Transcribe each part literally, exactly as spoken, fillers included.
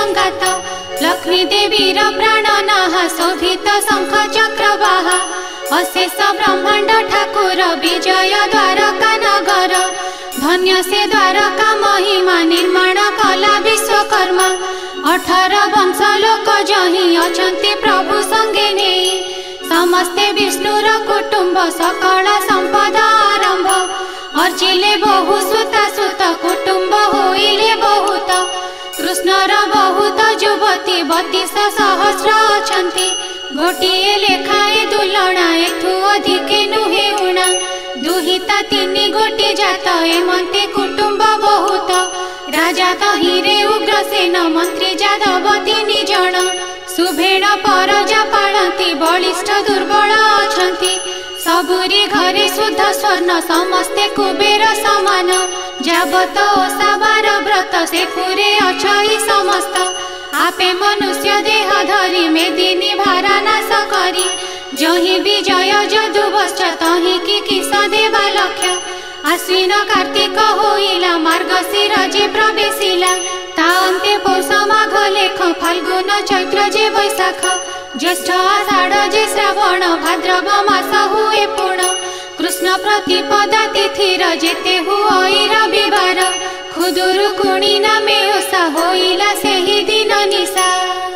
संगात लक्ष्मी देवीर प्राण नाहा शोभित शंख चक्रवाहा अशेष ब्रह्मांड ठाकुर विजय द्वारका नगर धन्य से द्वारका महिमा निर्माण कला विश्वकर्मा अठार वंश लोक जही अछंती प्रभु संगे नहीं समस्ते विष्णुर कुटुंब सकल संपद आरंभ अर्जिले बहु सुत सुत कुटुंब होइले बहुत कृष्णर बहुत युवती बतीस सहस्र अछंती गोटिए लेखाए दुलणा एथु अधिके नुहे उणा दुहिता तीन गोटी जात एमंते कुटुंब बहुत राजा तहिरे उग्रसेन मंत्री जादव तीन जन सुभेण परजा पालती बलिष्ठ दुर्बल अछंती सबुरी घरे शुद्ध स्वर्ण समस्ते कुबेर समान जाबत ओसाबार व्रत से पूरे अछई समस्त आपे मनुष्य देह धरी मेदिनी भारा नाश करी जही विजय जदुवश्च तही कि किस देवा लक्ष्य आश्विन कार्तिक होइला मार्गशीर जे प्रवेशिला ता अंते पौष माघ लेख फाल्गुन चैत्र जे वैशाख ज्येष्ठ आषाढ़ जे श्रावण भाद्रव मास हुए पूर्ण कृष्ण प्रतिपदा तिथिर जेते हुई रविवार खुदुरुकुणी नामे ओषा होइला सेहि दिन निशा।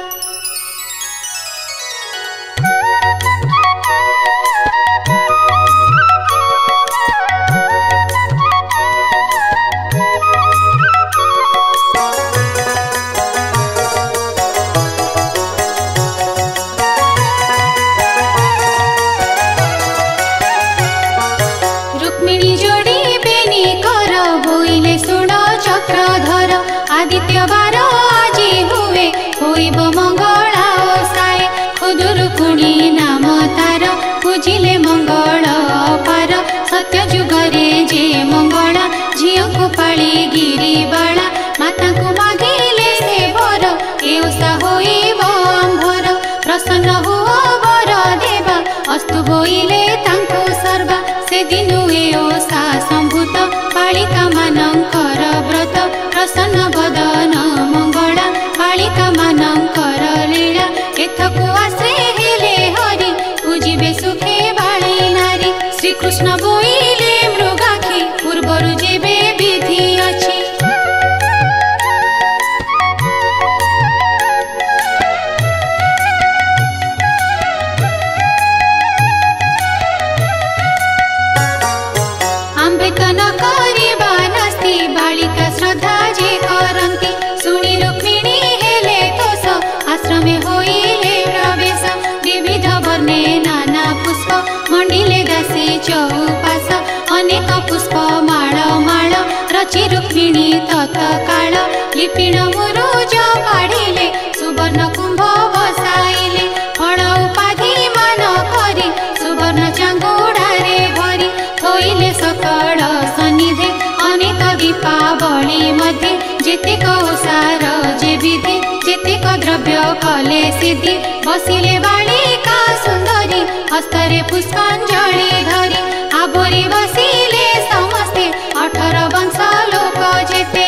आदित्यवार आजी हुए होइब मंगला ओसाए खुदुरुकुणी नाम तार पूजिले मंगल अपार सत्य जुगरे जे मंगला झियो को पाली गिरिबाला माता को मागिले से बर ए ओसा होइब आंभर प्रसन्न हुआ बर देवा अस्तु बोइले तांको सर्वा से दिनु ए ओसा संभूत बालिका मानकर व्रत प्रसन्न बदन मंगला बालिका मानकर लीला एथकु आश्रय हेले हरि पूजिबे सुखे बाली नारी श्री कृष्ण बोइले मृगाखी पूर्वरु जेबे विधि अछि आम्बेतन करिबा नास्ति बालिका श्रद्धा जे करन्ति सुनि रुक्मिणी हेले तोष आश्रमे होइले प्रवेश विविध वर्णे नाना पुष्प मंडिले दासी चौपास अनेक पुष्प माळ माळ रचि रुक्मिणी तत्काल लिपिण मुरुज पाढ़िले सुवर्ण कुंभ बसाइले फल उपाधि मान करी सुवर्ण चांगुड़ारे भरी थोइले सकल सन्निधे अनेक दीपावली मध्ये जेतेक ओसार जे विधि जेतेक द्रव्य कले सिद्धि बसिले बालिका सुंदरी हस्तरे पुष्पांजलि धरी आबोरी बसिले समस्ते अठार वंश लोक जेते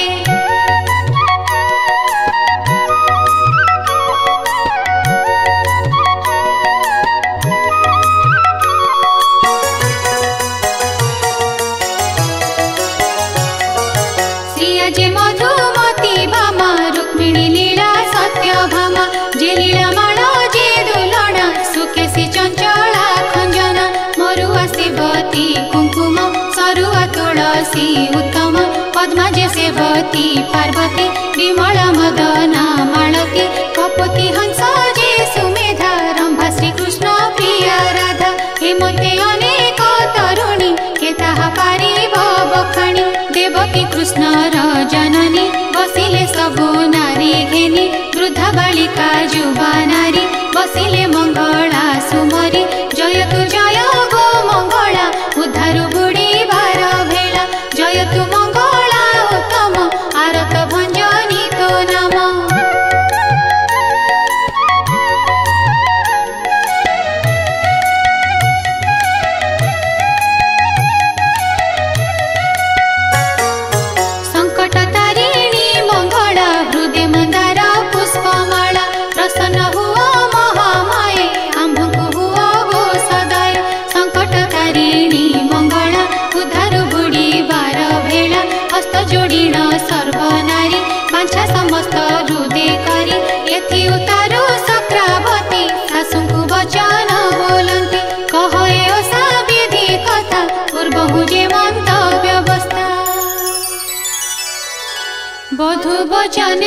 जे मधुमती भामा रुक्मिणी लीला सत्य भामा जे लीला माळ जे दुलणा सुकेशी चंचला खंजना मरुआ सेवती कुंकुम सरुआ तुलसी उत्तम पद्मा जे सेवती पार्वती विमला मदना मालती कपति हंस जे सुमेधा रंभा श्री कृष्ण प्रिया राधा हेमते अनेक तरुणी के ताहा पारिब बखाणी देवकी कृष्ण जननी बसिले सबु नारी घेनी वृद्धा बालिका युवा नारी बसिले मंगला सुमरी जय तु जय गो मंगला उद्धारु बुढ़ी भार भेला जय तु मंगला उत्तम आरत भंजनी तो नाम।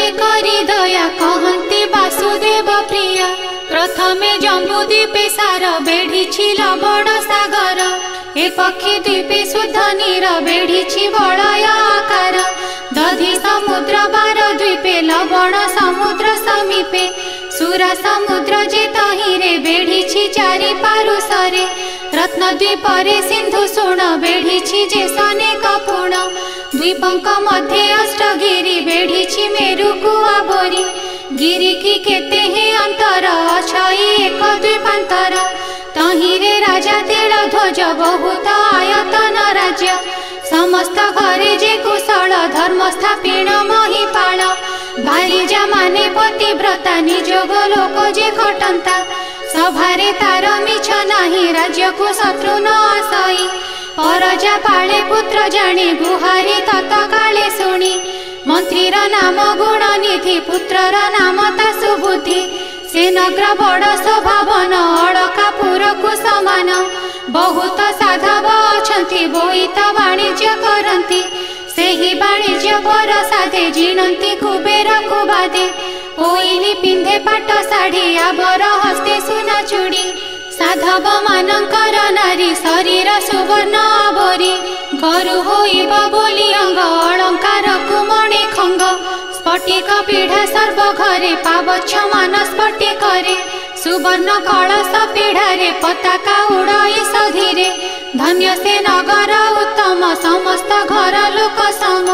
जे करी दया कहन्ति वासुदेव प्रिया। प्रथमे जम्बूद्वीपे सार बेढ़ी लवण सागर, ए पक्षी द्वीपे शुद्ध नीर बेढ़ी बलय आकार। दधि समुद्र बार द्वीपे लवण समुद्र समीपे, सुरा समुद्र जे तहिरे बेढ़ी चारि पारुषरे। रत्नद्वीपरे सिंधु सुण बेढ़ी जे सनेक पुण, द्वीपंक मध्ये अष्टगिरी बेढ़ी मेरुकु आवरी। गिरी की केते हे अंतर अछई एक द्वीपांतर, तहिरे राजा तेल ध्वज बहुत आयतन राज्य। समस्त घरे जे कुशल धर्म स्थापिण महिपाल, भारिजा माने पतिव्रता निजोग लोक जे खटंता। सभारे तार मिछ नाही राज्य को शत्रु न आसई, परजा पाले पुत्र जाने गुहारी तत्काले शुणी। मंत्रीर नाम गुणनिधि पुत्रर नाम ता सुबुद्धि, से नग्र बड़ स्वभावन अलकापुर को समान। बहुत साधव अछंती बोईत वाणिज्य करती, सेही वाणिज्य पर साधे जिणंती कुबेर कुबादे। कोइली पिंधे पाट शाढ़ी आबर हस्ते सुना चूड़ी, साधव मानकर नारी शरीर सुवर्ण आवरी। गरु होइब बोली अंग अलंकार कुमणे खंग, स्फटिक पीढ़ा सर्व घरे पावछ मान स्फटिकरे। सुवर्ण कलश पीढ़ारे पताका उड़ई सधीरे, धन्य से नगर उत्तम समस्त घर लोक सम।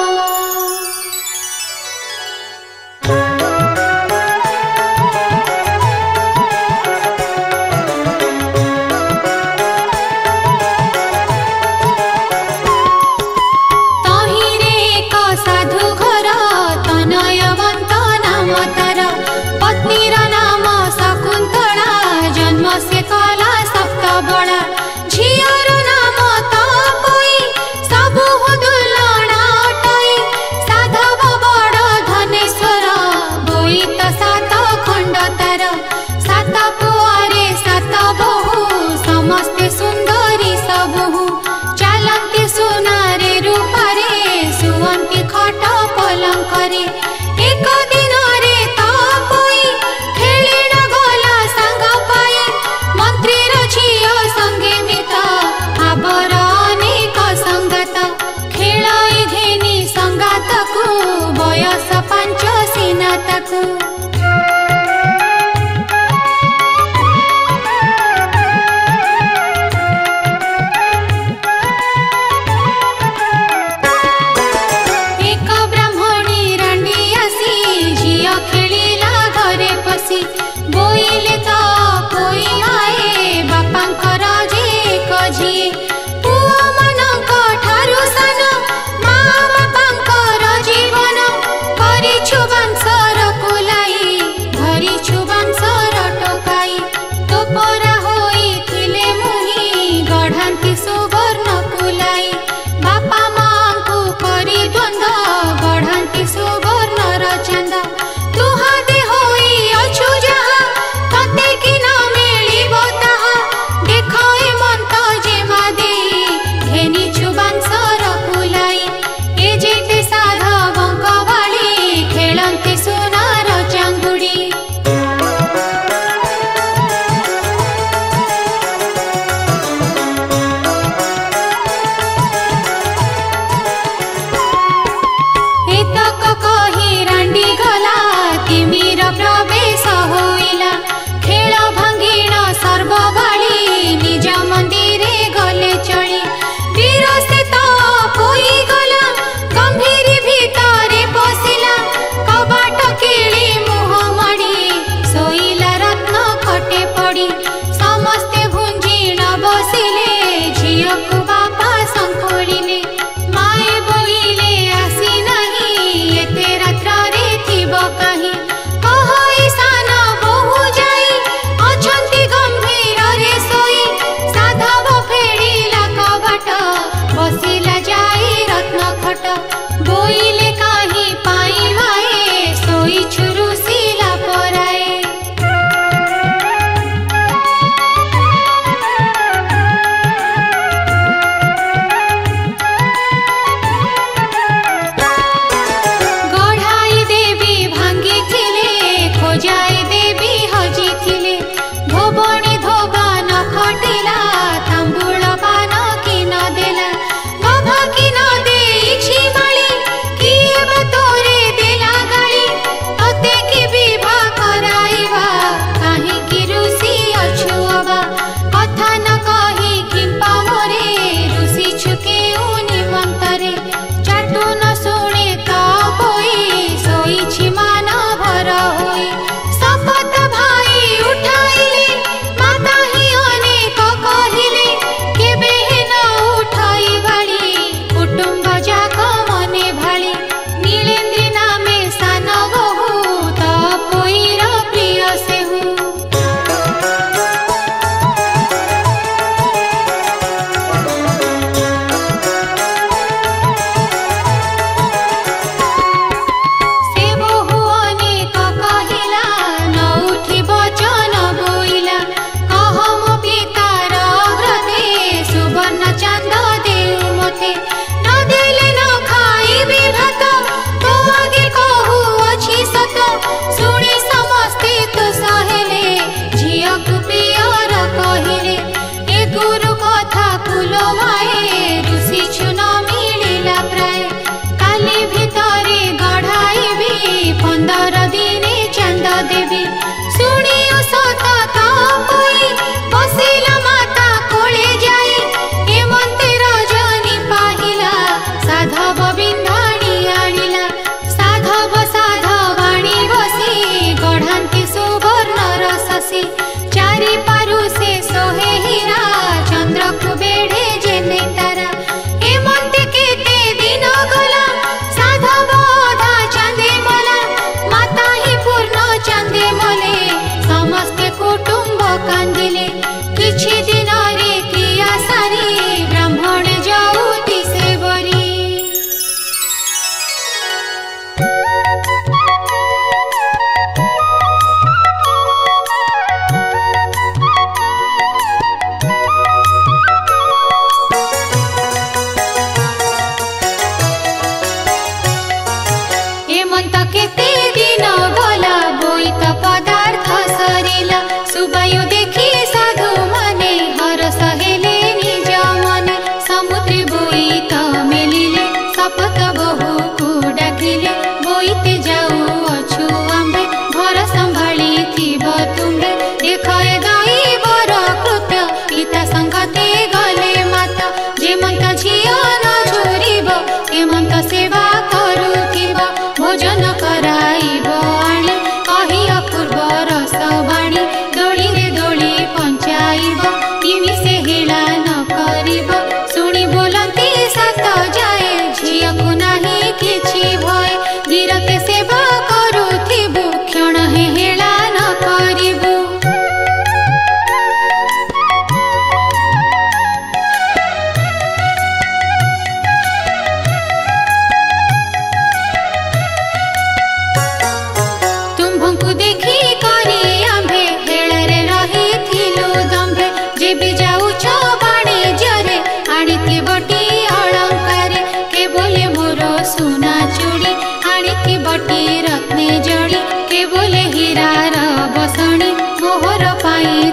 से कला सप्त बड़ा झियर नाम तो कोई सबु दुलणा।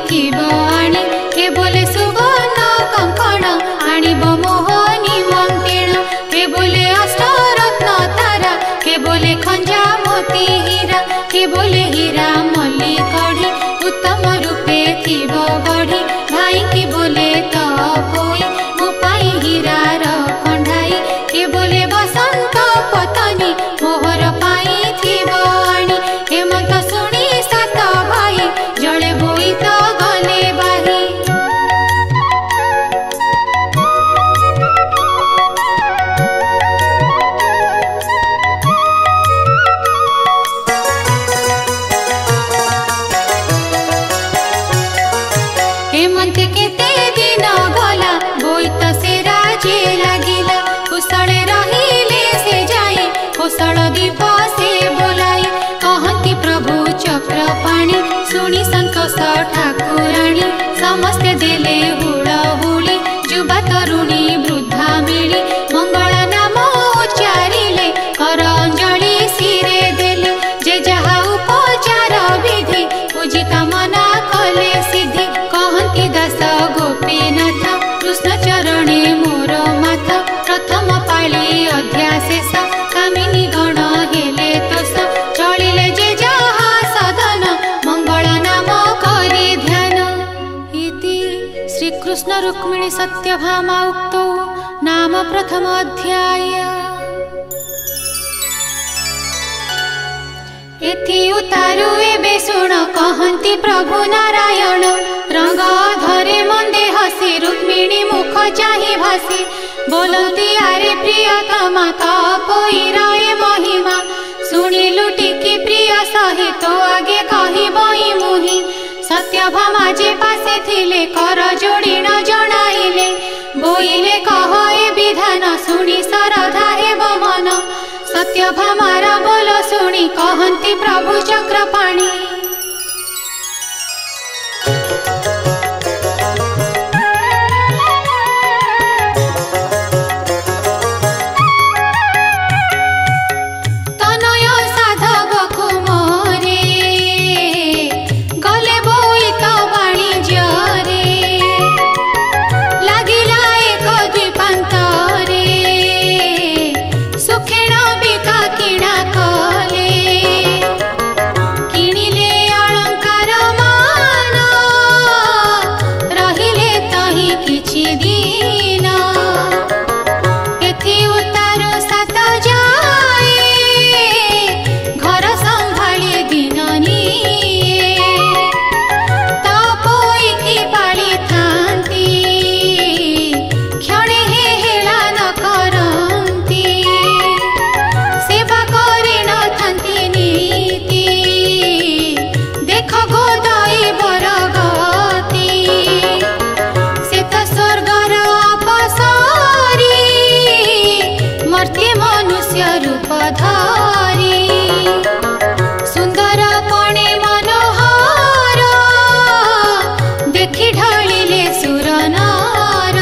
ଥିବ ଆଣି କେ ବୋଲେ ସୁବର୍ଣ୍ଣ କଙ୍କଣ ଆଣିବ ମୋହନୀ ମନ୍ତିଣ କେ ବୋଲେ ଅଷ୍ଟରତ୍ନ ତାରା କେ ବୋଲେ ଖଞ୍ଜା ମୋତି ହୀରା କେ ବୋଲେ ହୀରା ମଲ୍ଲି କଢ଼ି ଉତ୍ତମ ରୂପେ ଥିବ ଗଢ଼ି ଭାଇ କେ ବୋଲେ ତପୋଇ ମୋ ପାଇଁ ହୀରାର କଣ୍ଢାଇ କେ ବୋଲେ ବସନ୍ତ ପତନି ମୋହର ପାଇଁ ଥିବ ଆଣି ହେମନ୍ତ ଶୁଣି ସାତ ଭାଇ ଜଳେ ବୋଇତ ଗଲେ ବାହି हेमंत केते दिन गला बोईत से राजे लागिला कुशले रहिले से जाए कुशल दीप से बोलाई कहती प्रभु चक्र पाणी सुनी संतोष ठाकुराणी समस्ते देले हुड़ा हुड़ी जुबा तरुणी वृद्धा मिली मंगल नाम उच्चारिले कर अंजलि सिरे देले जे जहा उपचार विधि पूजी कामना कले सिद्धि कहती दास गोपीनाथ कृष्ण चरणे मोर माथ प्रथम पाली अध्याशेष कामिनी गण हेले तोष चलिले जे जहा सदन मंगल नाम करी ध्यान इति श्री कृष्ण रुक्मिणी सत्यभामा उक्तौ नाम प्रथम अध्याय एथि उतारु एबे शुण कहती प्रभु नारायण रंग धरे मंदे हसी रुक्मिणी मुख चाहि भासी बोलती आरे प्रियतमा तपोईर ए महिमा शुणिलु टिकी प्रिय सहित आगे कहबई मुहि सत्यभामा जे पासे थिले कर जोड़ी न जणाइले बोइले कह ए विधान शुणी सरधा हेब मन सत्यभामार बोल शुणी कहती प्रभु चक्रपाणी तनय साधव कुमारे गले बोईत वाणिज्ୟରେ लागिला एक द्वीपान्तरे सुखेण बिका किणा कले किणिले अलंकार मान रहिले तही किछि दिन एथि उतारो सात जाए घर संभाळी दिन निये तपोई की पाळी थांती क्षणे हे हेला न करंती सेवा करी न थांती नीति देख गोदाई बरगती से तो स्वर्गर अपसरी मर्त्य मनुष्य रूप धारी सुंदर कणे मनोहर देखि ढलिले सुरनार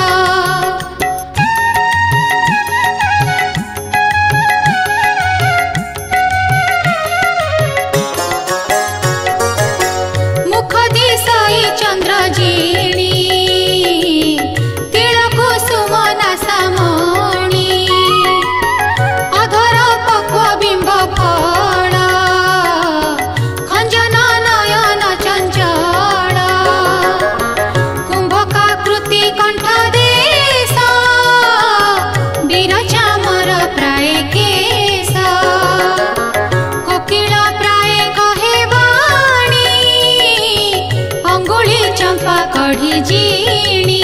मुख दिशाई चंद्रजीणी तिल कुसुम नासामणि अधर पक्व बिंब फल खंजन नयन चंचल कुंभकाकृति कंठ देश वीर चामर प्राय केश कोकिल प्राय कहे वाणी अंगुली चंपा कढ़ी जीणी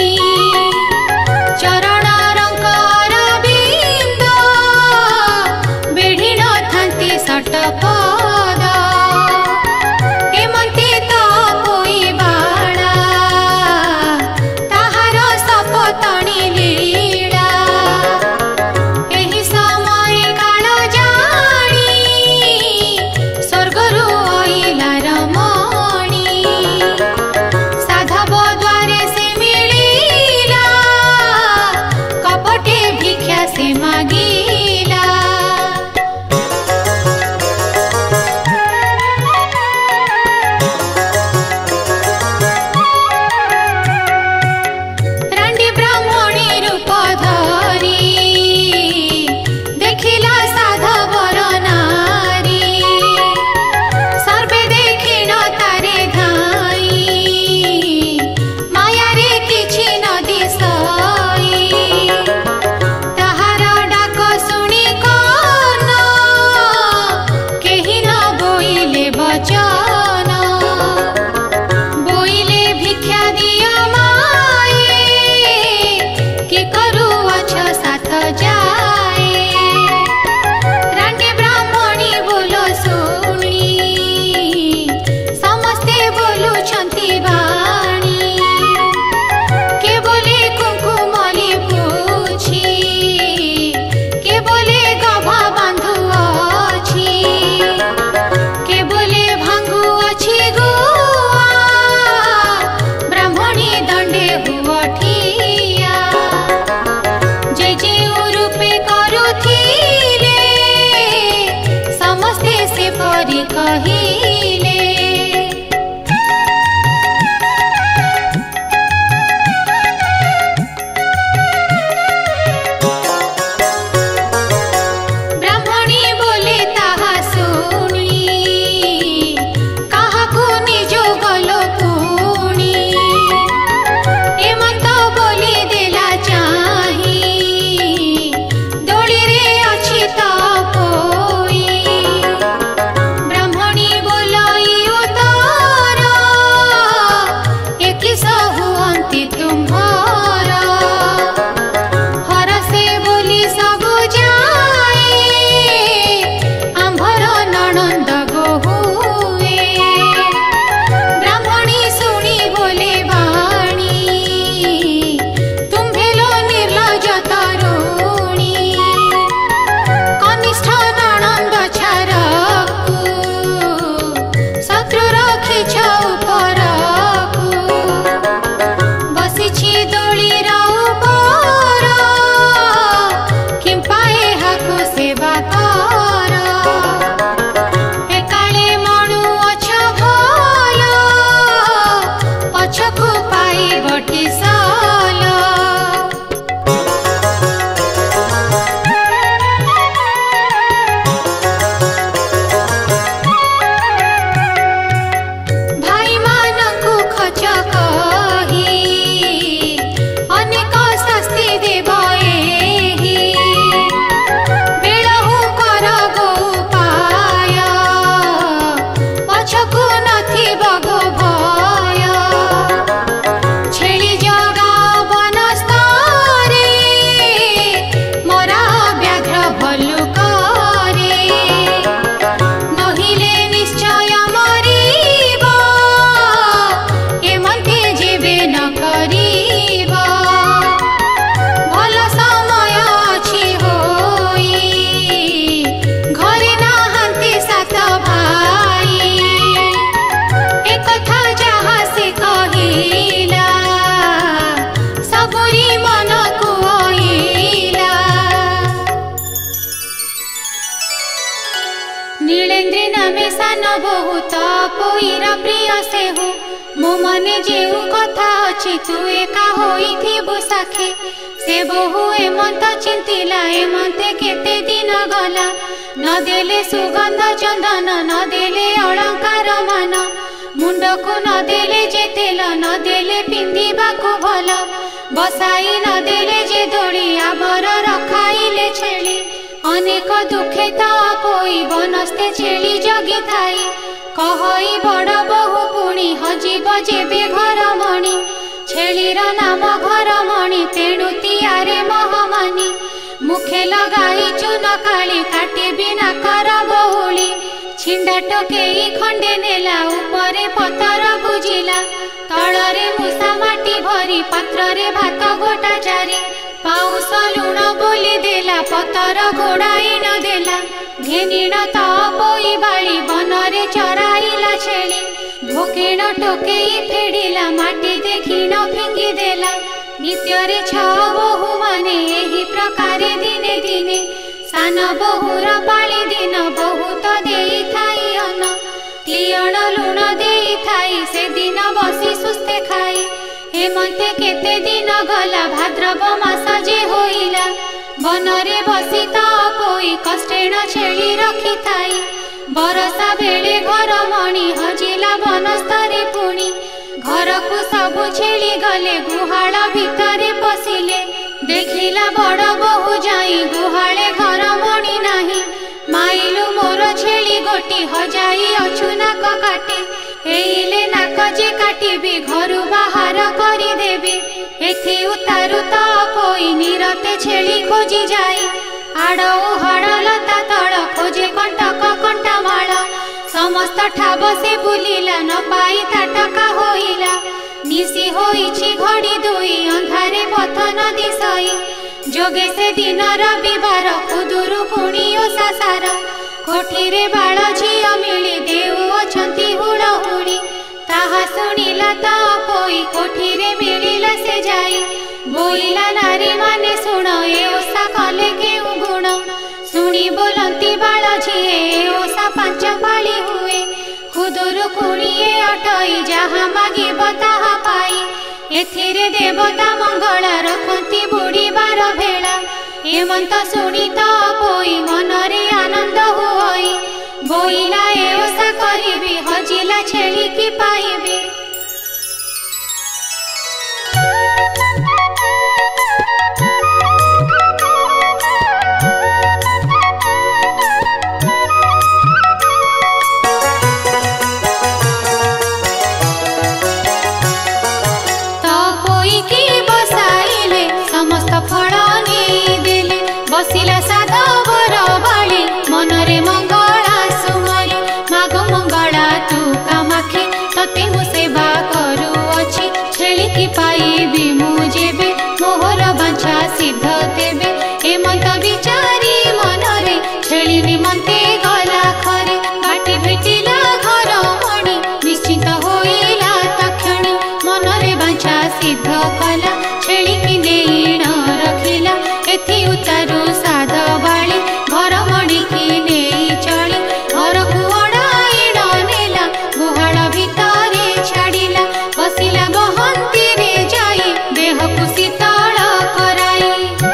चरण रंकर बिंद बेढ़ी न थांती सटपद हेमंती तपोई बाळा ताहार सपतणी लीला एही समय काल जाणी स्वर्गरु अइला रमणी साधव द्वारे से मिली बचन बोइले भिक्षा दिया माए के करुअछ साथ जाए रांडे ब्राह्मणी बोलो सुनी समस्ते बोलु छंती बाणी के बोले कुंकुमली पूछी के बोले गभा बांधु अछि के बोले भांगु अछि गुआ ब्राह्मणी दंडे हुअठिया जे जे रूपे करुथिले समस्ते से परि कहिले ब्राह्मणी बोले ताहा सुनी काहाकु निजो गलो पुणी एमंत बोली देला चाही दोली रे अछि त पोई ब्राह्मणी बोलाई उतार एकी सहुअंती तुम्हार हरसे बोली सबु जाए आंभर नणंद गोहुए ब्राह्मणी सुनी बोले बाणी तुम्भेलो निर्लज तरुणी कनिष्ठ नणंद छारकु शत्रु रखिछ उपरकु बसिछि दोलीर उपर किंपा एहाकु सेवा कर एकाळे मणु अछ भल पछकु पाई बटी साल भाई मानकु खच कही अनेक शास्ति देव एहि बेलहु कर गोपाय पछकु नथिब गो भय छेली जगा बनस्तरे मरा व्याघ्र भल्लु करे नहिले निश्चय मरिब एमंते जेबे न करिब भल समय अछि होई घरे नाहांती सात भाई एकथा जहा से कहिला सबुरी मन कुइला नीलेन्द्री नामे सान बहुत पोईर प्रिय से हो मो मने जेउ कथा अछि तू एका होइथिबु साखी से बहु एमंत चिंतिला एमंते केते दिन गला न देले सुगंध चंदन न देले अलंकार मान मुंडको न देले जे तेल न देले पिंधिबाकु भल बसाई न देले जे दोली आबर रखाइले छेली अनेक दुखे ता पोई बनस्ते छेली जगी थाई कहई बड़ बहु पुणी हजिब जेबे घर मणि छेलीर नाम घर मणि तेणु तियारे महमानी मुखे लगाई चुन काली काटे बिना कर बहुली छिंडा टोकेई खंडे नेला उपरे पतर बुझिला तଳରେ मूषा माटी भरी पात्रे भात गोटा चारी पाउस लुण बोली देला पतर घोड़ाई न देला घेनिण त पोई बाड़ी बनरे चराइला छेली भोकेण टोकेई फेडिला माटी देखिण फिंगी देला नित्ୟରେ छ बहु माने एही प्रकारे दिने दिने सान बहुर पाଳି दिन बहुत देई थाई अन्न तियण लुण देई थाई से दिन बसी सुस्ते खाई हेमंते केते दिन गला भाद्रव मास जे होइला बनरे बसी त पोई कष्टेण छेली रखी थाई बरसा बेले घर मणि हजिला बनस्तरे पुणी घर को सबु छेली गले गुहाल भितरे पशिले देखिला बड़ बहु जाई गुहाले घर मणि नाही माइलु मोर छेली गोटी हजाई अछु नाक काटी एइले नाक जे काटिबी घरु बाहर करी देबी एथि उतारु त पोई निरते छेली खोजी जाई आड़ हड़ लता तड़ खोजे कंटक कंटा माळ समस्त ठाब से बुलिला न पाई ताटका होइला निसी होइछि घड़ी दुई अंधारे पथ न दिसई जोगे से दिन रविवार खुदुरु पुणी ओषा सार कोठीरे बाळ झियो मिली देउ अछंती हुड़हुड़ी ताहा शुणिला त पोई कोठीरे मिलिला से जाई बोइला नारी माने शुण ए ओषा कले केउ गुण शुणी बोलती बाळ झिए ए ओषा पांच पाଳି हुए खुदुरु कुणिए अटई जहा मागिब ताहा पाई एथिरे देवता मंगल रखती बुड़ीबार भेला हेमंत शुणी त पोई मनरे आनंद हुई बोइला ए ओषा करिबी हजिला छेली की पाइबी बसिला साधवर बाली मनरे मंगला सुमरी माग मंगला तू कामाखी तते मु सेवा करू अछि छेली की पाइबी मु जेबे मोहर बांछा सिद्ध तेबे हेमंत विचारी मनरे छेली निमंते गला खरे बाटी भेटिला घर मणि निश्चिंत होइला तक्षणी मनरे बांछा सिद्ध कला छेली की नेण रखिला एथि उतारू साध बाली घर मणि की नेई चली घर को अड़ाइण नेला गुहाल भितरे छाड़िला बसिला गहंती रे जाई देह को शीतल कराई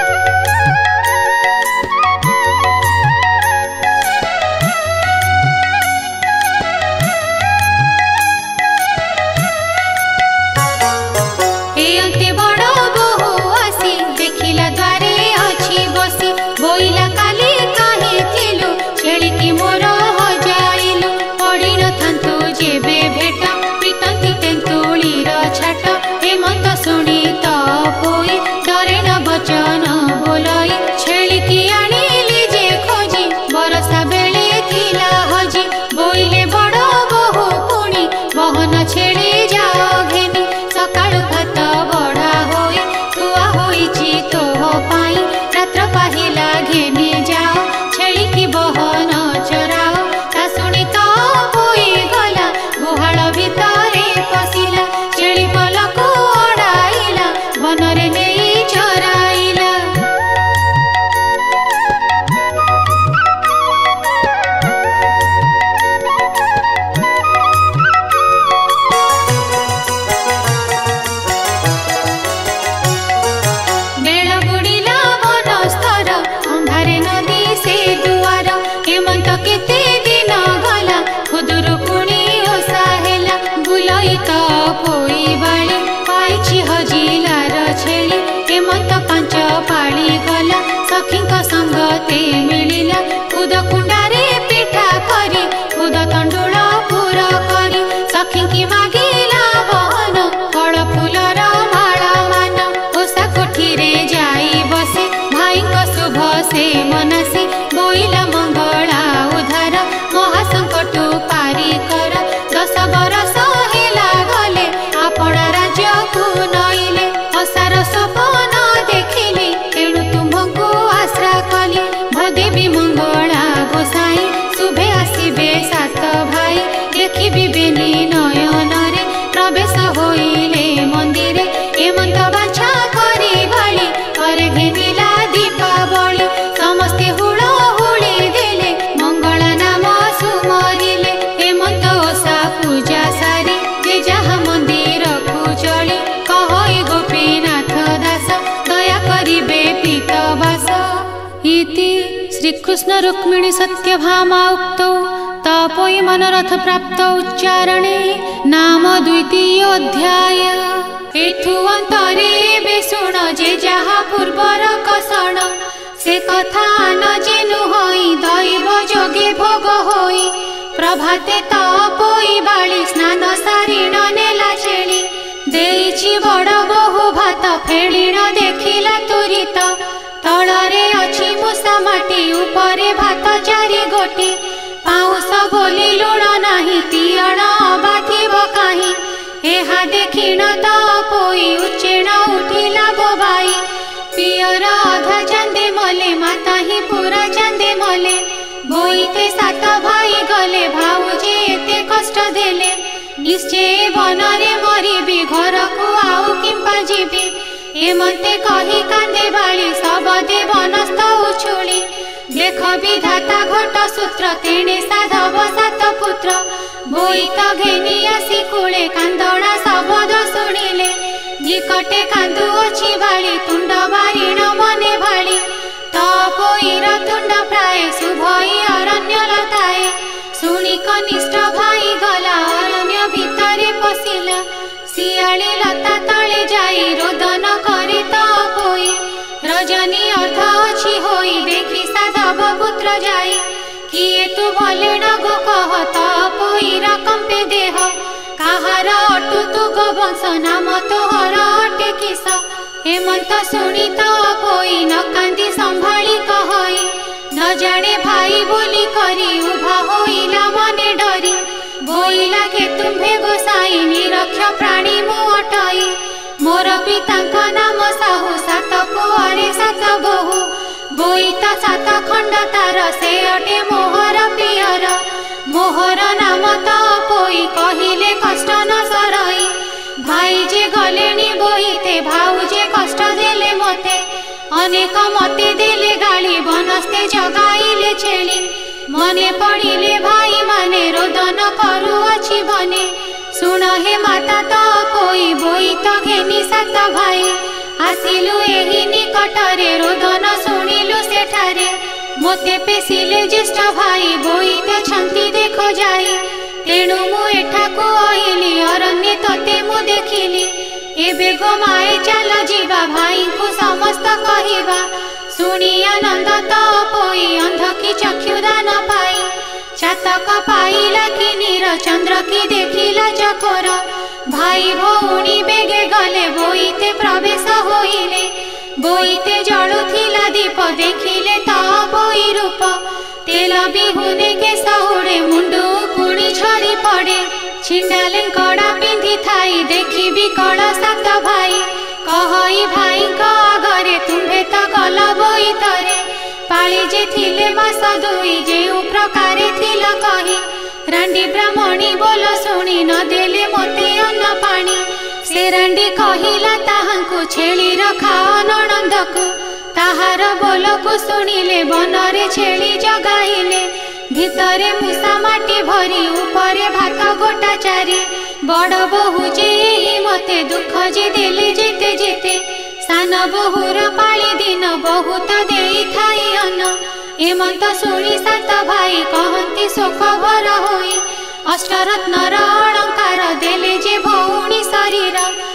एते बड़ बहु आसी देखिला द्वारे अछि बसी बोइला काली काहे थिलु छेली की मोर हजाइलु पड़ी न थांतु जेबे भेट पिटंती तेंतुळीर छाट हेमंत शुणी त पोई डरे न बचन बोलई छेली की आनिली जे खोजी बरसा बेले थिला हजी बोइले बड़ बहु पुणी बहन छेली जाओ घेनी सकाळु भात बढा होई थुआ होइछि तोह पाई रात्र पाहिला घेनी जाओ छेली की बहन चराओ ता शुणी तो पोई गला गुहाल भितरे पसिला छेली पलको अड़ाइला बनरे नेई चराइला बेल बुड़िला बनस्तर अंधारे नदी से दुआर हेमंत केते दिन गला खुदुरु पुणी ओषा हेला बुलई त पोई बाली पाइछि हजिलार छेली हेमंत पांच पाଳି गला सखींक संगते मिलिला खुद कुंडारे पिठा करी खुद तंडुळ पुर करी सखी की मागिला बहन फल फूलर माला मान ओषा कोठीरे जाई बसे भाईंक शुभ से मनसी बोइला मंगला उधार महासंकट पारी कर दस बरस हेला गले आपण राज्य को नइले ओषार सपन देखिली तेणु तुमको आश्रा कली भदेवी मंगला गोसाई शुभे आसिबे सात भाई देखिबी बेनी नयन रे प्रवेश होइले मंदिरे हेमंत बाछा करी बाली करे घेनिला दीपावली समस्ते हुड़ हुड़ी देले मंगला नाम सुमरिले हेमंत ओषा पूजा सारी जे जहा मंदिर को चली कहई गोपीनाथ दास दया करिबे पीतवास इति श्रीकृष्ण रुक्मिणी सत्यभामा उक्तौ तपोई मनोरथ प्राप्त उच्चारणे नाम द्वितीय अध्याय एथु अंतरे बेसुण जे जहा पूर्वर कषण से कथा न जेनु होई दैव जोगे भोग होई प्रभाते तो पोई बाली स्नान सारिण नेला छेली देइछि बड़ बहु भात फेलिण देखिला तुरित तଳରେ अछि मूसा माटी उपरे भात चारि गोटी पाउस बोली लुण नाही तियण बाथिब काहि एहा देखिण तो पोई उच्चेण उठिला बोबाई पियर अधा चांदे मले माता ही पूरा चांदे मले बोईते सात भाई गले भाऊजे एते कष्ट देले निश्चय बनरे मरिबी घर को आउ किंपा जीवी एमते कही कांदे बाली सबदे बनस्थ उछुली देख विधाता घट सूत्र तेणे साधव सात पुत्र बोईत घेनी आसी कूले कांदणा शब्द शुणिले निकटे कांदुअछि बाली तुंड बारिण मने भाली तपोईर तुंड प्राय शुभई अरण्य लताए शुणी कनिष्ठ भाई गला अरण्य भितरे पशिला शियाली लता तले जाई रोदन करे तपोई रजनी अर्ध अछि होई देखि साधव पुत्र जाई किए तू भले न गो कह तपोईर कंपे देह काहार अटु तु गोवंश नाम तोहर अटे किस हेमंत शुणी तपोई न कांदी संभाली कहई न जाने भाई बोली करी उभा होइला मने डरी बोइला के तुम्भे गोसाई निरक्ष प्राणी मु अटई मोर पितांक नाम साहू सात पुअरे सात बहु बोईत सात खंड तार से अटे मोहर प्रियर मोहर नाम तपोई कहिले कष्ट न सरई भाई जे गलेनी बोईते भाऊजे कष्ट देले मते अनेक मते देले गाली बनस्ते जगाइले छेली मने पड़िले भाई माने रोदन करुअछि बने सुन हे माता तपोई बोईत घेनी सात भाई आसिलु एही निकटरे रोदन शुणिलु सेठारे मोते पेसिले ज्येष्ठ भाई बोईते छंती देखो जाई तेणु मु एठाकु आइली अरण्ये तोते मु देखिली एबे गो माए चल जीवा भाई को समस्त कहिबा शुणी आनंद तपोई अंध की चक्षुदान पाई चातक पाइला कि नीर चंद्र की देखिला चकोर भाई भौणी बेगे गले बोईते प्रवेश होइले बोईते जळुथिला दीप देखिले तपोई रूप तेल बिहुने के सहुड़े मुंडू कुणी झरी पड़े छिंडाले कड़ा पिंधि थाई देखी विकल सात भाई कहई भाई आगरे तुम्भे तो गल बोईतरे पाली जे थिले मास दुई जेउ प्रकारे थिल कही रांडी ब्राह्मणी बोल शुणी न देले मोते अन्न पानी से रांडी कहिला ताहांकु छेली रखाओ नणंदकु ताहार बोलकु शुणिले बनरे छेली जगाइले भितरे मूसा माटी भरी उपरे भात गोटा चारी बड़ बहु जे एही मते दुख जे देले जेते जेते सान बहुर पाली दिन बहुत देई थाई अन्न एमंत शुणी सात भाई कहंती शोक भर होई अष्टरत्नर अलंकार देले जे भौणी शरीर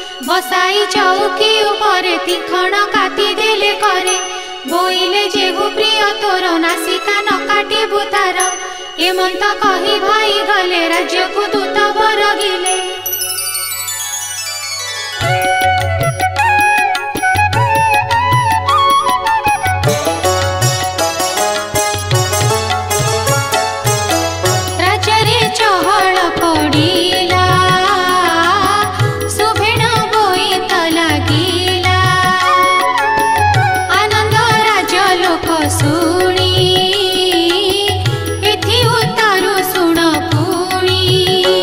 बसाई चौकी उपरे तीखण काटी देले करे बोइले जेहु प्रिय तोर नासिका न काटी बुतार एमंत कही भाई गले राज्य को दूत बरगिले शुणी एथि उतारू शुण पुणी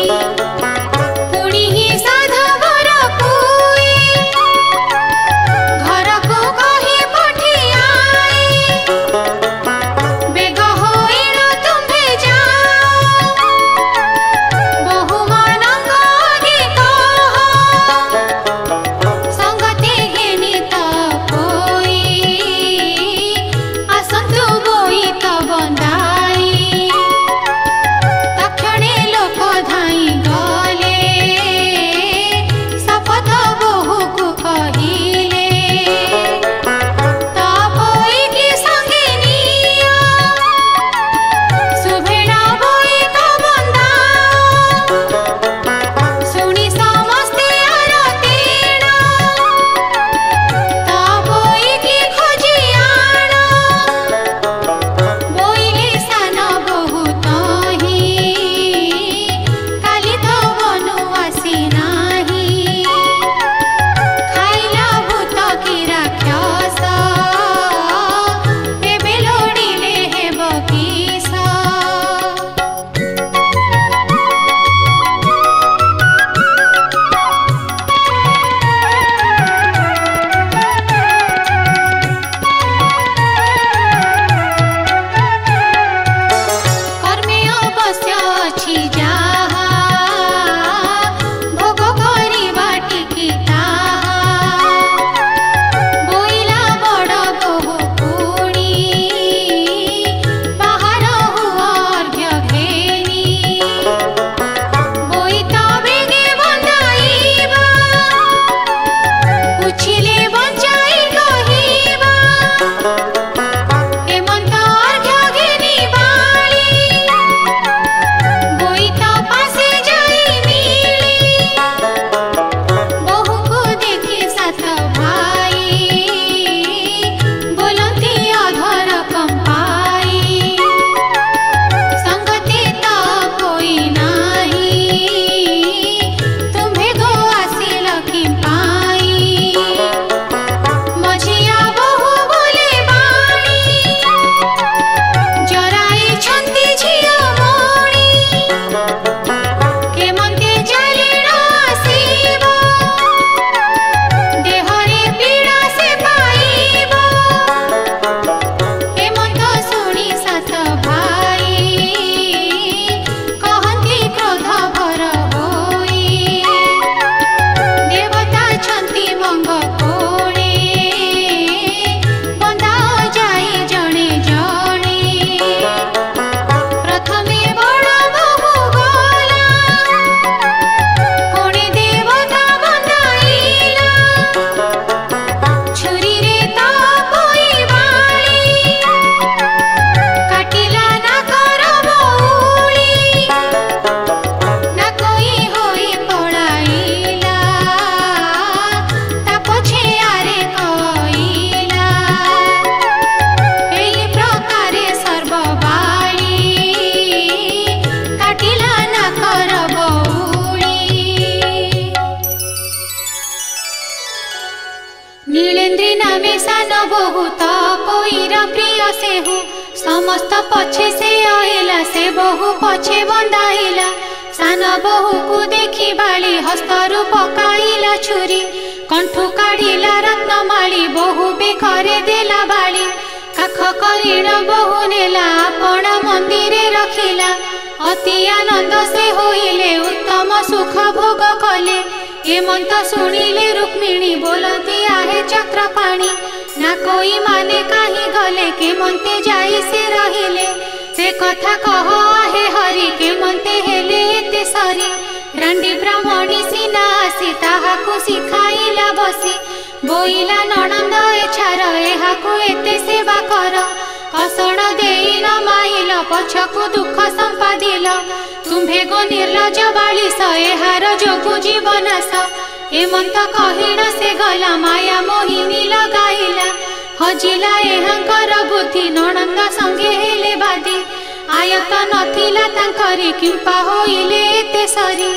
सान बहुत पोईर प्रिय सेहु समस्त पछे से आइला से बहु पछे बंधाइला सान बहु को देखी बाली हस्तरु पकाइला छुरी कंठु काढ़िला रत्नमाली बहु बेकरे देला बाली काख करीण बहु नेला आपण मंदिरे रखिला अति आनंद से होइले उत्तम सुख भोग कले हेमंत शुणिले रुक्मिणी बोलती आहे चक्र पाणी ना कोई माने कहीं गले के मनते जाई से रहिले से कथा कह आहे हरि के मनते हेले एते सरी रांडी ब्राह्मणी सीना आसी ताहाकु सिखाइला बसी बोइला नणंद एछार एहाकु एते सेवा कर असण देई न माइल पछकु दुख संपादिल तुम्भे गो निर्लज बालिस एहार जोगु जीवनाश हेमंत कहिण से गला माया मोहिनी लगाइला हजिला एहांकर बुद्धि नणंद संगे हेले बादी आयत नथिला तांकरी किंपा होइले एते सरी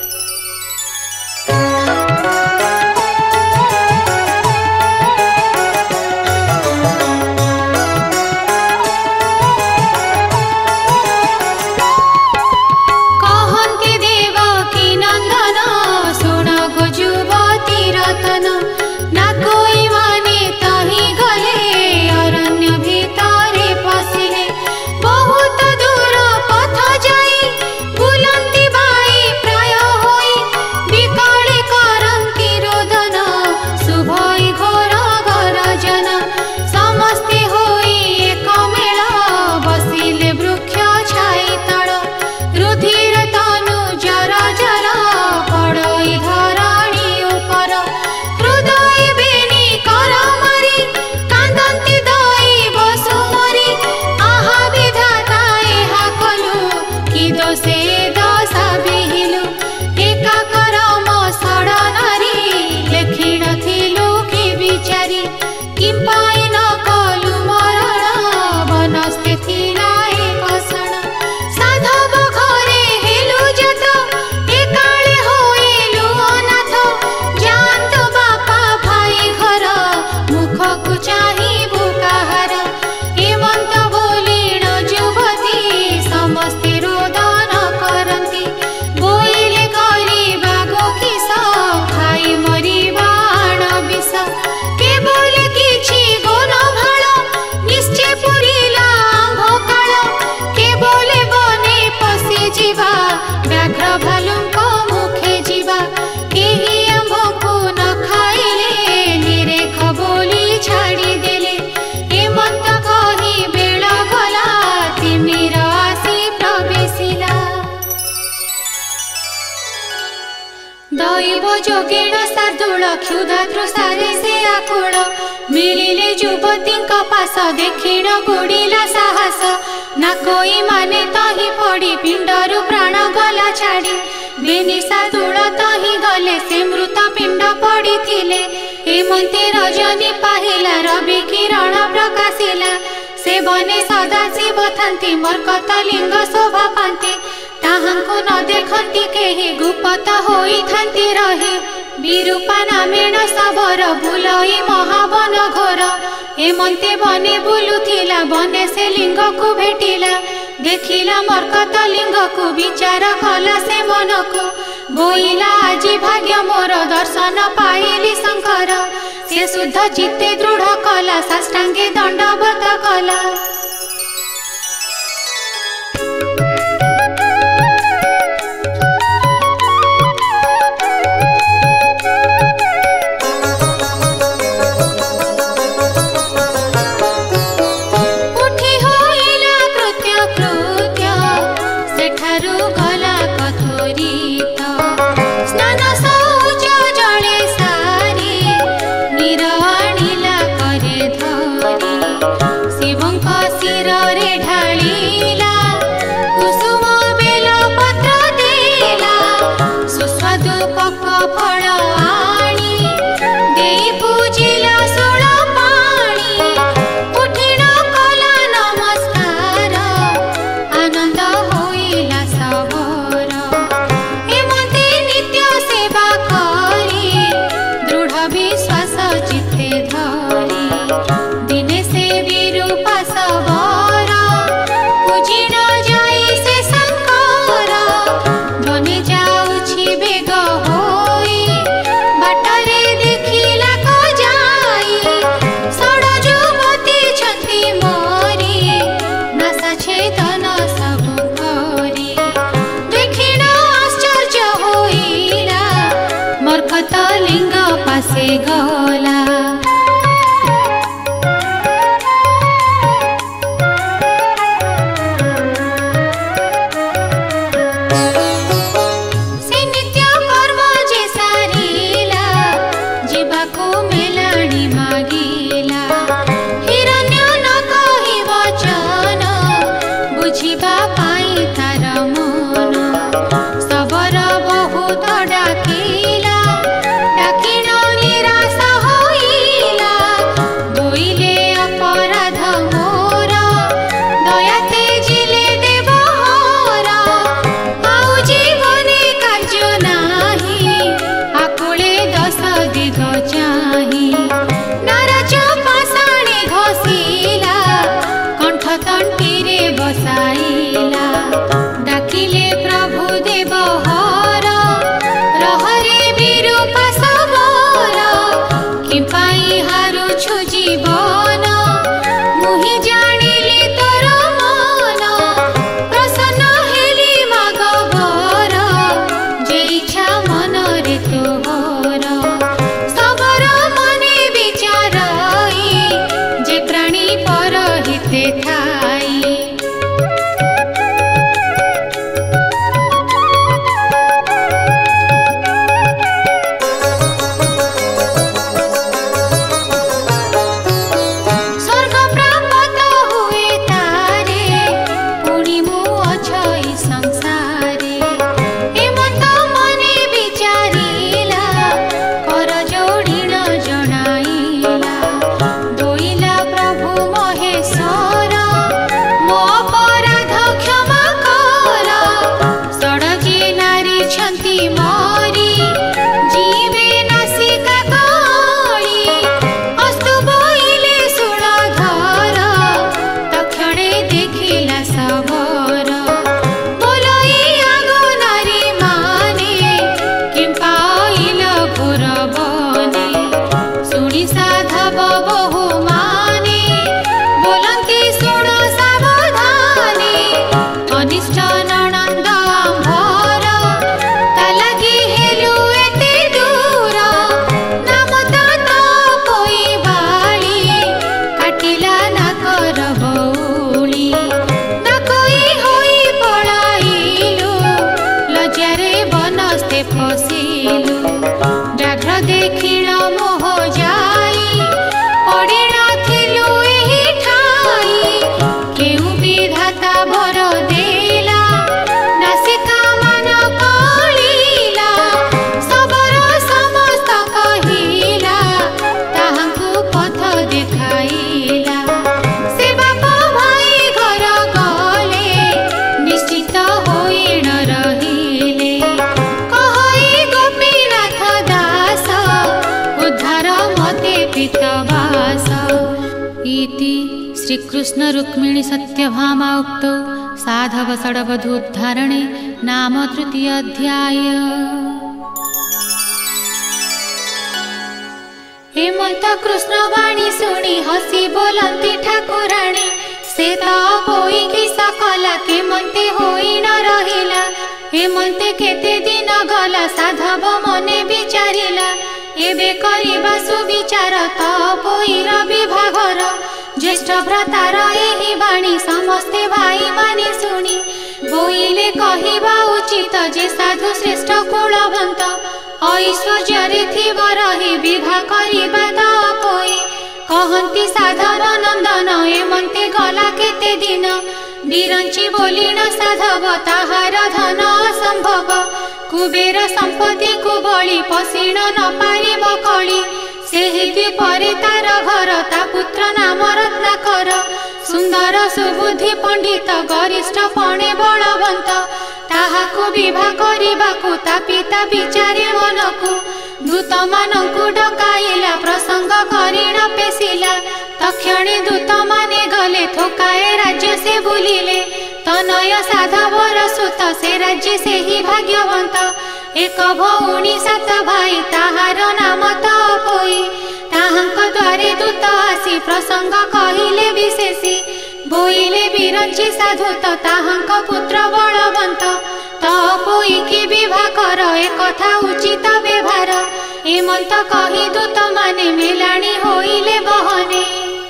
जोगेण शार्दूल क्षुधा तृषारे से आकुल मिलिले युवती पास देखिण बुड़िला साहस ना कोई माने तही पड़ी पिंडरु प्राण गला छाड़ी बेनी शार्दूल तही गले से मृत पिंड पड़ी थिले हेमंती रजनी पाहिला रवि किरण प्रकाशिला से बने सदा शिव थांती मर्कत लिंग शोभा पांती ताहांको न देखंती केही गुप्त होई थांती रहे विरूपा नामेण सबर बुलई महावन घोर हेमंती बने बुलुथिला बने से लिंग को भेटिला देखिला मर्कत लिंग को विचार कला से मन को बोइला आजी भाग्य मोर दर्शन पाइली शंकर से शुद्ध चित्ते दृढ़ कला साष्टांगे दंडवत कला शिवंका से गला। श्रीकृष्ण रुक्मिणी सत्यभामा उक्तौ साधव षड्वधूद्धारणे नाम तृतीय अध्याय। हेमंत कृष्ण वाणी शुणी हसी बोलती ठाकुराणी से तो होई कि सकला केमंते होई न रहिला। हेमंते केते दिन गला साधव मने विचारिला एबे करिबा सुविचार तपोईर विभागर ज्येष्ठ भ्रातार एही बाणी समस्ते भाई माने शुणी बोइले कहिबा उचित जे साधु श्रेष्ठ कुलवंत ऐश्वर्य थिब रही विवाह करिबा तपोई कहंती साधव नंदन एमंते गला केते दिन बिरंची बोलिण साधव ताहार धन असंभव कुबेर संपत्ति को बळी पशिण न पारिब कळी सेहि परे तार घर ता पुत्र नाम रत्नाकर सुंदर सुबुद्धि पंडित गरिष्ठ पणे बलवंत ताहाकु विवाह करिबाकु ता पिता विचारे मनकु दूत मानकु डकाइला प्रसंग करिण पेशिला तक्षणे दूत माने गले थोकाए राज्य से बुलिले तनय साधवर सुत से राज्य से ही भाग्यवंत एक भौणी सात भाई ताहार नाम तपोई ताहांक द्वारे दूत आसी प्रसंग कहिले विशेषी बोइले बिरंची साधु ताहांक पुत्र बलवंत तपोई की विवाह कर एक कथा उचित व्यवहार एमंत कही दूत माने मेलाणी होइले बहने।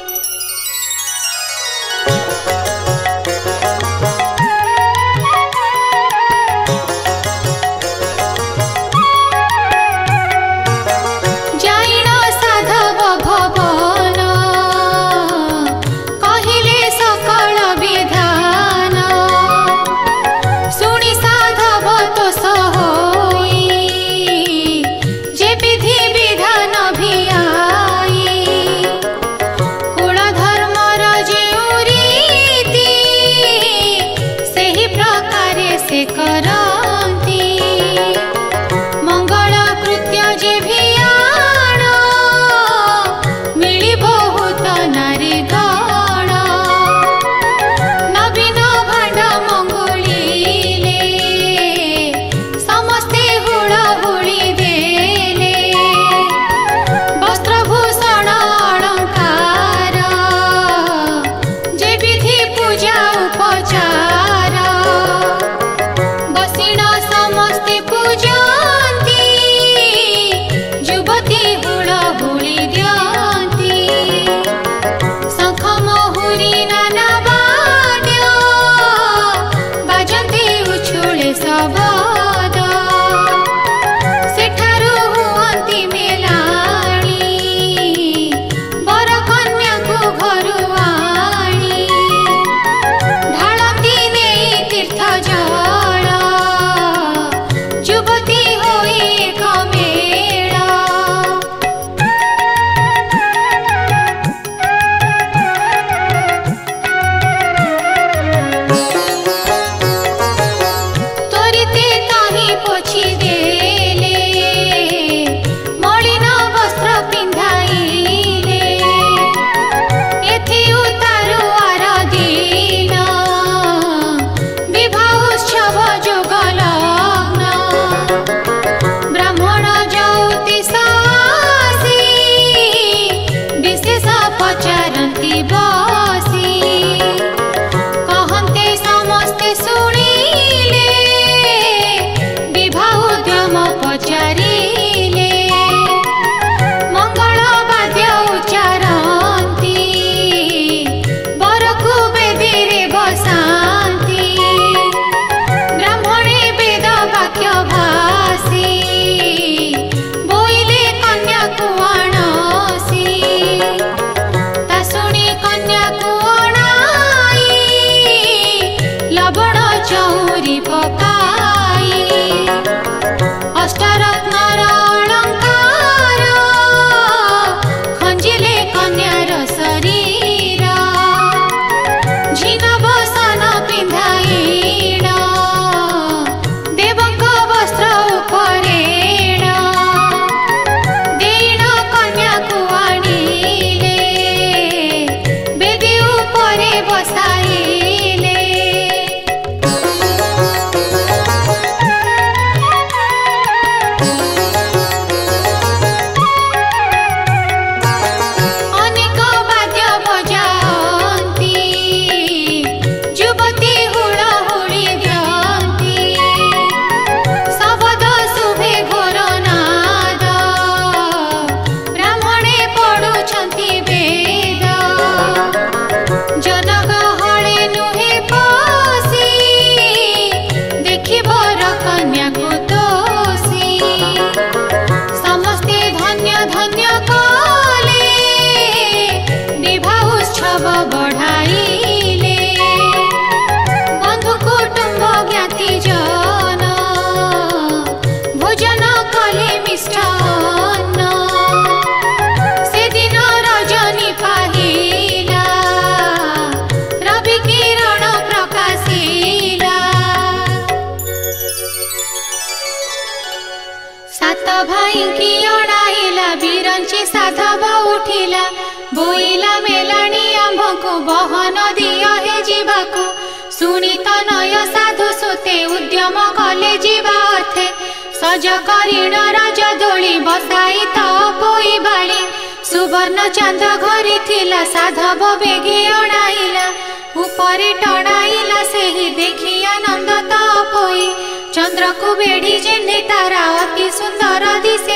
भाई की अणाइला बिरंची साधव उठिला बोइला मेलाणी आंभ को बहन दिया हे जीवाको सुनी तो नय साधु सुते उद्यम कले जीवा अर्थे सज करीण राज दोली बसाई तो पोई बाली सुवर्ण चांद घरी थिला साधव बेगे अणाइला ऊपरे टणाइला सेही देखी आनंद तो पोई चंद्र को बेड़ी जेने तारा अति सुंदर दिसे तोरा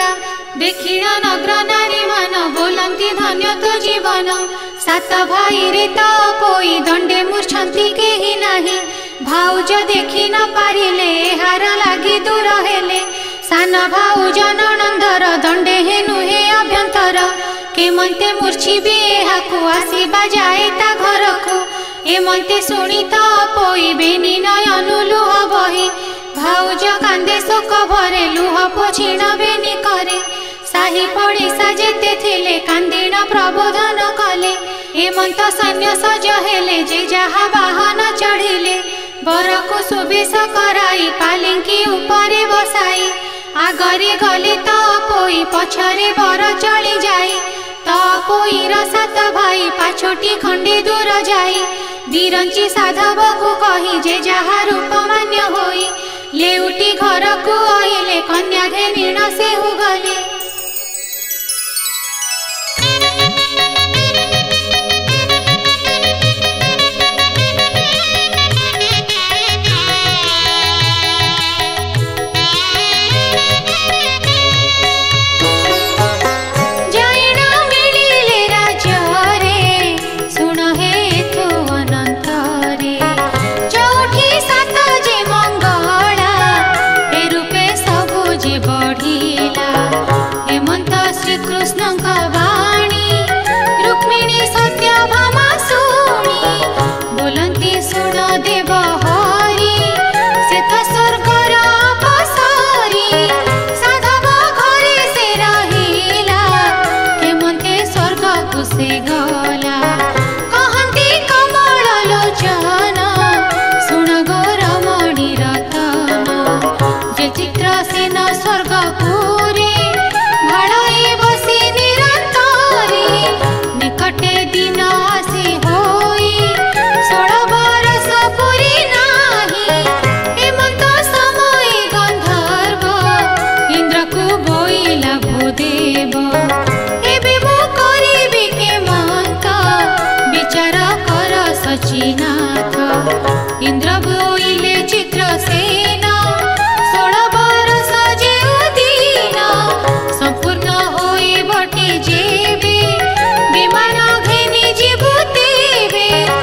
देखिण नग्र नारी मान बोलती धन्य तो जीवन सात भाई रे तो पोई दंडे मूर्छंती केही नाही भाउज देखि न पारिले हार लागी दूर हेले सान भाउज ननंदर दंडे हे नुहे अभ्यंतर केमंते मूर्छिबे एहाकु आसीबा जाए ता घरकु एमंते शुणी तो पोइबेनि नयन लुह बही भाउज कांदे शोक भरे लुह पोछिण बेनि करे साही पड़िशा जेते थिले कांदिण प्रबोधन कले एमंत सैन्य सज हेले जे जहा वाहन चढ़िले बरकु सुबेश कराई पालिंकी उपरे बसाई आगरे गले तो पोई पछरे बर चली जाई तो पोईर सात भाई पाछोटी खंडे दूर जाई बिरंची साधव को कही जे जहा रूप मान्य होई लेउटी घर को आइले कन्या घेनिण से हो गले इंद्र बोइले चित्रसेन षोल बरस जेउ दिन संपूर्ण होई बटी जेबे विमान घेनी जीवु तेबे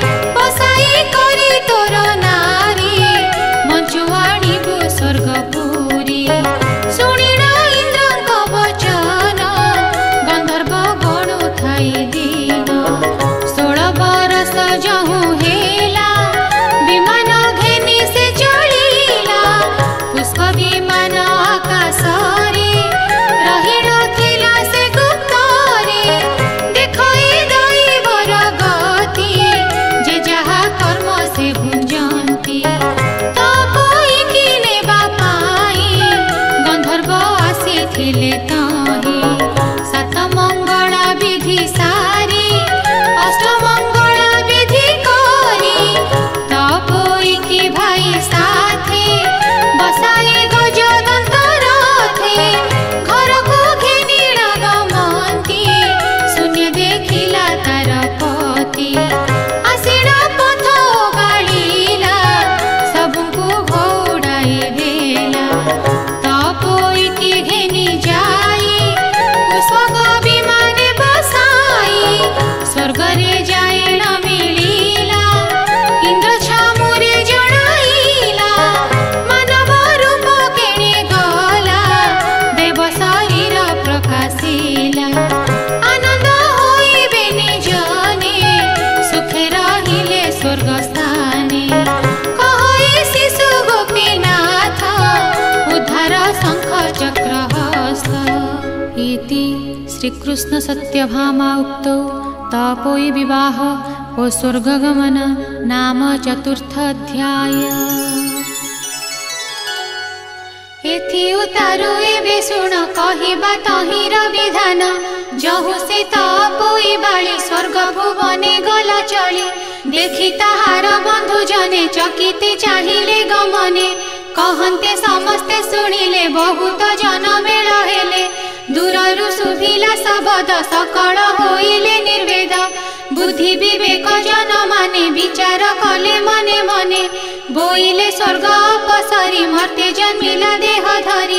बसाई करी तोर नारी मंचु आनिबु स्वर्गपुरी शुणिण इंद्रक वचन गंधर्व गणु थाई दिन षोल बरस जहु हेला विमान घेनी से चलिला पुष्प विमान आकाशरे रही नथिला से गुप्तरे देखई दैवर गति जे जहा कर्म से भुंजंती तो कोई की नेबा पाई गंधर्व आसीथिले ताही सात मंगल विधि सारी अष्ट मंगल विधि करी तपोई की भाई साथे बसाई गजदंत रथे घर को घेनिण गमंती शून्य देखिला तार पति आसिण पथ गाड़िला सबको घोड़ाई देला तपोई की घेनी जाई पुष्पक विमाने बसाई स्वर्गरे जाइण मिलिला इंद्र छामुरे जणाइला मानव रूप केणे गला देव शरीर प्रकाशिला आनंद होइबेनि जने सुखे रहिले स्वर्ग स्थाने कहई शिशु गोपीनाथ उद्धार शंख चक्र हस्त इति श्रीकृष्ण सत्यभामा उक्तौ तपोई विवाह और स्वर्गगमन नाम चतुर्थ अध्याय। एथि उतारु एबे शुण कहिबा तहिर विधान जहु से तपोई बाली स्वर्ग भुवने गला चली देखि ताहार बंधु जने चकिते चाहिले गमने कहन्ते समस्ते शुणिले बहुत जन मेल हेले दूररु शुभिला शब्द सकल होइले निर्वेद बुद्धि विवेक जन माने विचार कले मने मने बोइले स्वर्ग अपसरी मर्त्य जन्मिला देह धरी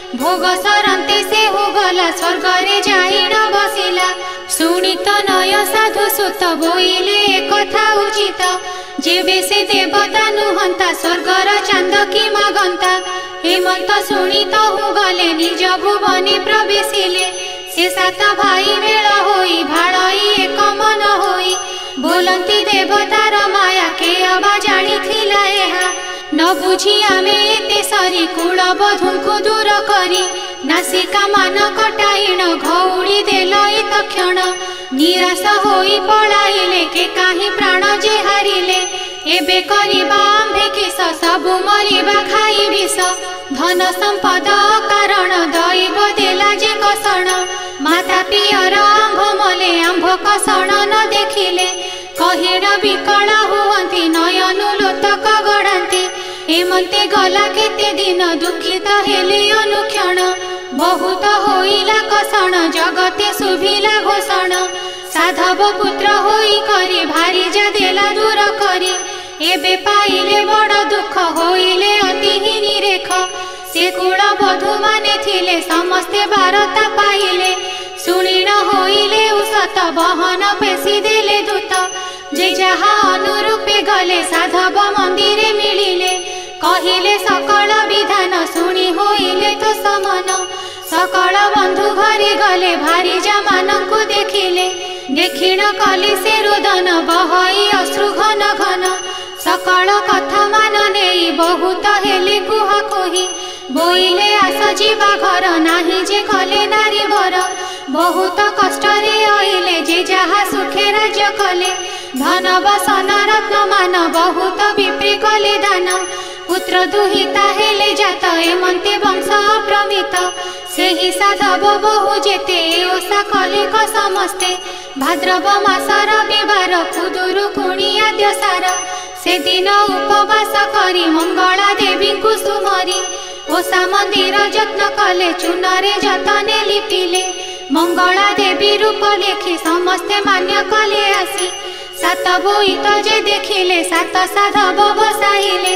भोग सरंते से हो गला स्वर्ग रे जाइन बसिला। शुणी तो नय साधु सुत बोइले एक कथा उचित। जेबे से देवता नुहंता स्वर्गर चांद की मगंता। हेमंत शुणी तो हो गले निज भुवने प्रवेशिले। से सात भाई मेल होई भाड़ई एक मन होई। बोलती देवतार माया के अबा जानी थिला एहा। न बुझी आमे एते सरी कुल बधुଙ୍କୁ दूर करी। नासिका मान कटाइण घौड़ी देल तक्षण। निराश होई पलाइले के काही प्राण जे हारिले। एबे करिबा आम्भे किस सबु मरिबा खाई विष। धन संपद कारण दैव देला जे कषण। माता पियर आम्भ मले आम्भ कषण न देखिले। कहिण विकल हुअन्ति नयनु लोतक गढ़ान्ति। हेमंते गला केते दिन दुखित हेले अनुक्षण। बहुत होइला कषण जगते शुभिला घोषण। साधव पुत्र होई करी भारी जा देला दूर करी। एबे पाइले बड़ दुख होइले अति ही निरेख। से कुल बधू माने थिले समस्ते बारता पाइले। शुणीण होइले उसत बहन पेशी देले दूत। जे जहा अनुरूपे गले साधव मंदिरे मिलिले। कहिले सकल विधान शुणी होइले तो समन। सकल बंधु घरे गले भारी जा मानंकु देखिले। देखिण कली से रुदन बहई अश्रु घन घन। सकल कथा मान नेई बहुत हेले कुह कुही। बोइले आस जीवा घर नाही जे कले नारी वर। बहुत कष्ट रे आइले जे जहा सुखे राज्य कले। धन बसन रत्न मान बहुत विप्री कले दान। पुत्र दुहिता हेले जात हेमंते वंश अप्रमित। सेहि साधव बहु जेते ओषा कले क समस्ते। भाद्रव मास रविवार कुदुरु कुणी आद्य सार। से दिन उपवास करी मंगला देवी को सुमरी। ओषा मंदिर जत्न कले चूनरे जतने लिपिले। मंगला देवी रूप लेखी समस्ते मान्य कले आसी। सात बोईत जे देखिले सात साधव बसाइले।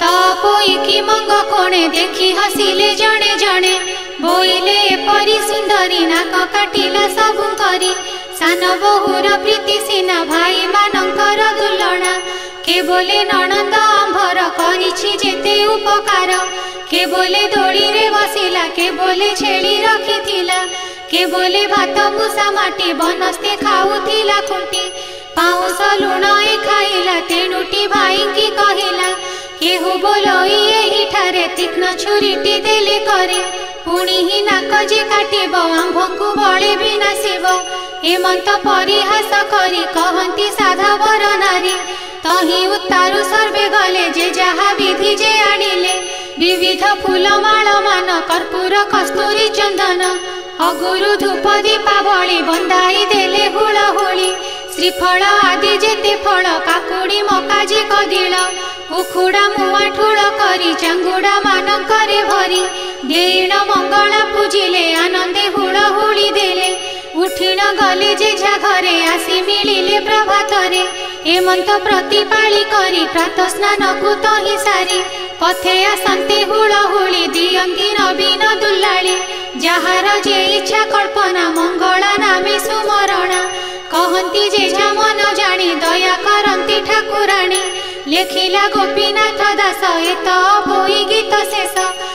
तपोई की मंग कोणे देखी हसिले जणे जणे। बोइले एपरी सुंदरी नाक काटिला सबु करी। सान बहुर प्रीति सीना भाई मानंकर दुलणा। के बोले ननंद आंभर करिछि जेते उपकार। के बोले दोड़ी रे बसिला के बोले छेली रखिथिला। के बोले भात मुसा माटी बनस्ते खाउथिला खुंटी। पाउस लुण ए खाइला तेणुटी भाई की कहिला। केहू बोलई एही ठारे तीक्ष्ण छुरीटी देले करे। पुणी ही नाक जे काटिब आंभଙ୍କୁ बळे भी नासिब। हेमंत परिहास करी कहंती साधवर नारी। तही उत्तारु सर्वे गले जे जहा विधि जे आनिले। विविध फूलमाळ मान कर्पूर कस्तूरी चंदन। अगुरु धूप दीपावली बंधाई देले हुळहुळी। श्रीफल आदि जेते फल काकुड़ी मका जे कदिल। उखुड़ा मुआ ठूल करी चांगुड़ा मानंकरे भरी। देईण मंगला पूजिले आनंदे हुळहुळी देले। उठिण गले जे झा घरे आसी मिलिले प्रभातरे। हेमंत प्रतिपाली करी प्रातः स्नान को तही सारी। पथे आसन्ते हुळहुळी दियंती नवीन दुल्लाळी। जाहार जे इच्छा कल्पना मंगला नामे सुमरणा। कहंती जे झा मन जानी दया करंती ठाकुराणी। लेखिला गोपीनाथ दास एत बोई गीत शेष।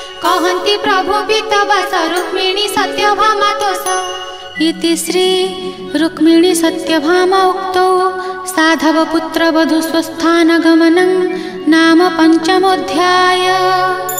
कहंती प्रभु पीतवास रुक्मिणी सत्यभामा तोष। इति श्री रुक्मिणी सत्यभामा उक्तौ साधव पुत्र वधू स्वस्थान गमनं नाम पंचमोऽध्याय।